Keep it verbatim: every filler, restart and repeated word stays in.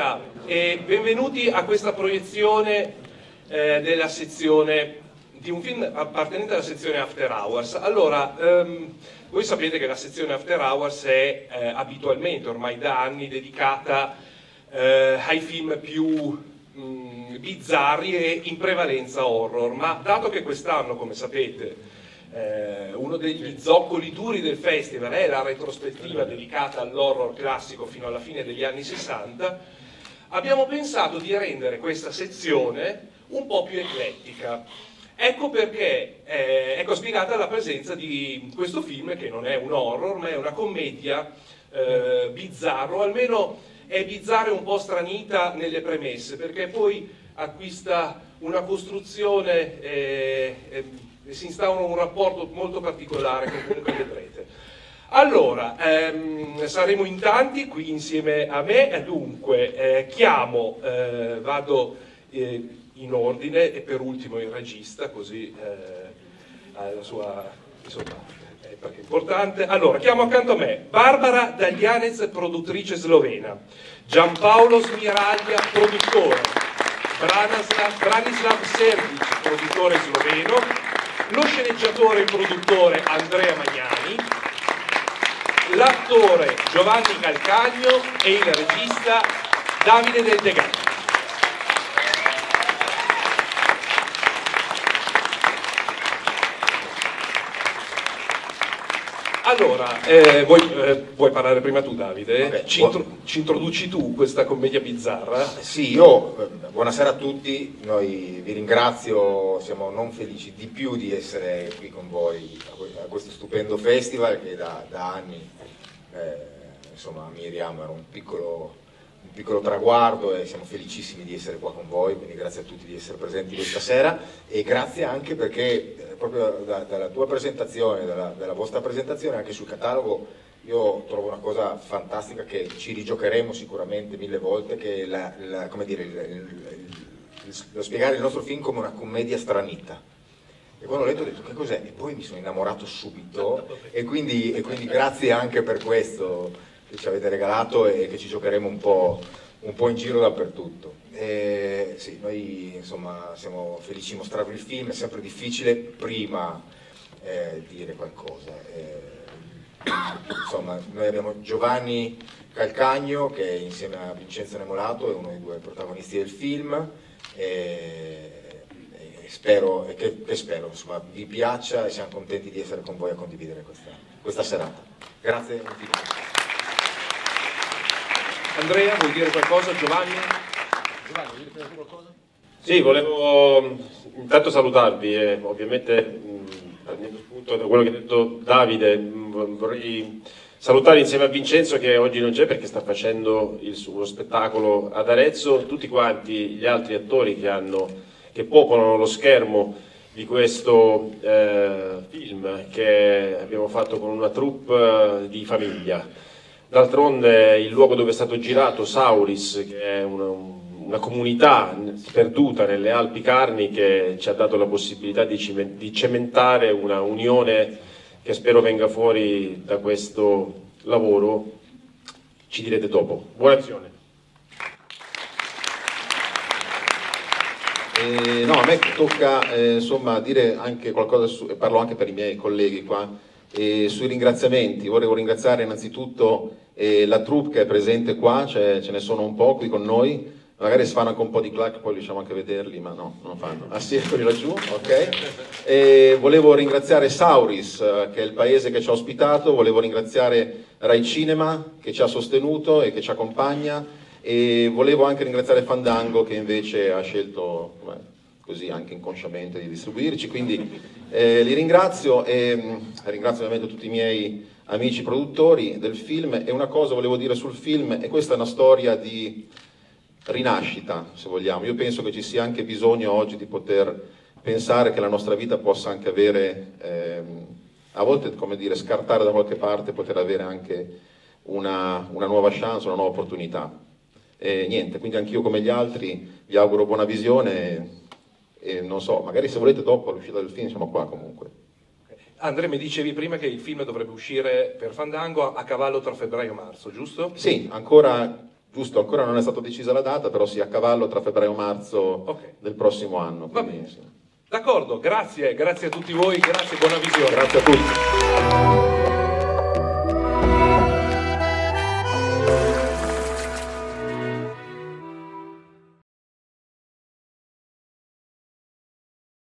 Buonasera e benvenuti a questa proiezione eh, della sezione di un film appartenente alla sezione After Hours. Allora, ehm, voi sapete che la sezione After Hours è eh, abitualmente, ormai da anni, dedicata eh, ai film più mh, bizzarri e in prevalenza horror, ma dato che quest'anno, come sapete, Eh, uno degli zoccoli duri del festival è la retrospettiva dedicata all'horror classico fino alla fine degli anni sessanta, abbiamo pensato di rendere questa sezione un po' più eclettica. Ecco perché eh, ecco spiegata la presenza di questo film, che non è un horror ma è una commedia eh, bizzarro, almeno è bizzarra e un po' stranita nelle premesse, perché poi acquista una costruzione eh, eh, si instaura un rapporto molto particolare che comunque vedrete. Allora, ehm, saremo in tanti qui insieme a me, e dunque eh, chiamo, eh, vado eh, in ordine e per ultimo il regista, così eh, ha la sua, insomma, eh, perché è importante. Allora, chiamo accanto a me Barbara Daglianez, produttrice slovena, Giampaolo Smiraglia, produttore, Branislav, Branislav Serdic, produttore sloveno, lo sceneggiatore e produttore Andrea Magnani, l'attore Giovanni Calcagno e il regista Davide Del Degato. Allora, eh, vuoi, eh, vuoi parlare prima tu, Davide? Vabbè, ci, intro ci introduci tu questa commedia bizzarra? Sì, io, buonasera a tutti, noi vi ringrazio, siamo non felici di più di essere qui con voi a questo stupendo festival che da, da anni eh, insomma ammiriamo, era un piccolo, un piccolo traguardo e siamo felicissimi di essere qua con voi, quindi grazie a tutti di essere presenti questa sera e grazie anche perché proprio da, dalla tua presentazione, dalla, dalla vostra presentazione anche sul catalogo io trovo una cosa fantastica che ci rigiocheremo sicuramente mille volte, che è la, la, come dire, il, il, il, lo spiegare il nostro film come una commedia stranita. E quando ho letto ho detto che cos'è? E poi mi sono innamorato subito e quindi, e quindi grazie anche per questo che ci avete regalato e che ci giocheremo un po', un po' in giro dappertutto. E, sì, noi insomma siamo felici di mostrarvi il film, è sempre difficile prima eh, dire qualcosa. Eh, insomma, noi abbiamo Giovanni Calcagno che insieme a Vincenzo Nemolato è uno dei due protagonisti del film e, e spero, e che, che spero insomma, vi piaccia e siamo contenti di essere con voi a condividere questa, questa serata. Grazie infinito. Andrea, vuoi dire qualcosa? Giovanni? Giovanni, vuoi dire qualcosa? Sì, volevo intanto salutarvi e ovviamente prendendo spunto da quello che ha detto Davide, vorrei salutare insieme a Vincenzo che oggi non c'è perché sta facendo il suo spettacolo ad Arezzo, tutti quanti gli altri attori che, hanno, che popolano lo schermo di questo eh, film che abbiamo fatto con una troupe di famiglia. D'altronde il luogo dove è stato girato, Sauris, che è una, una comunità perduta nelle Alpi Carniche, ci ha dato la possibilità di, di cementare una unione che spero venga fuori da questo lavoro. Ci direte dopo. Buona azione. Eh, no, a me tocca eh, insomma dire anche qualcosa, su, e parlo anche per i miei colleghi qua, eh, sui ringraziamenti. Volevo ringraziare innanzitutto eh, la troupe che è presente qua, cioè, ce ne sono un po' qui con noi, magari si fanno anche un po' di clac, poi riusciamo anche a vederli, ma no, non fanno. Ah sì, eccoli laggiù, ok. E volevo ringraziare Sauris, che è il paese che ci ha ospitato, volevo ringraziare Rai Cinema, che ci ha sostenuto e che ci accompagna, e volevo anche ringraziare Fandango, che invece ha scelto, beh, così anche inconsciamente, di distribuirci, quindi eh, li ringrazio e mh, ringrazio ovviamente tutti i miei amici produttori del film. E una cosa volevo dire sul film, e questa è una storia di rinascita, se vogliamo. Io penso che ci sia anche bisogno oggi di poter pensare che la nostra vita possa anche avere, ehm, a volte, come dire, scartare da qualche parte, poter avere anche una, una nuova chance, una nuova opportunità. E niente, quindi anch'io come gli altri vi auguro buona visione e, e non so, magari se volete dopo l'uscita del film siamo qua comunque. Andrea, mi dicevi prima che il film dovrebbe uscire per Fandango a cavallo tra febbraio e marzo, giusto? Sì, ancora giusto, ancora non è stata decisa la data, però sì, a cavallo tra febbraio e marzo Ok. del prossimo anno. Va quindi, bene. sì. D'accordo, grazie, grazie a tutti voi, grazie, buona visione. Grazie a tutti.